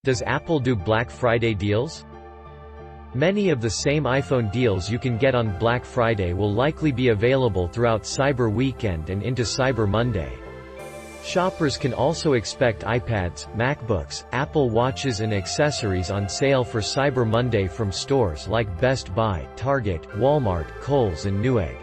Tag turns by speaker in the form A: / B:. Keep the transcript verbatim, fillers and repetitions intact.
A: Does Apple do Black Friday deals? Many of the same iPhone deals you can get on Black Friday will likely be available throughout Cyber Weekend and into Cyber Monday. Shoppers can also expect iPads, MacBooks, Apple Watches and accessories on sale for Cyber Monday from stores like Best Buy, Target, Walmart, Kohl's and Newegg.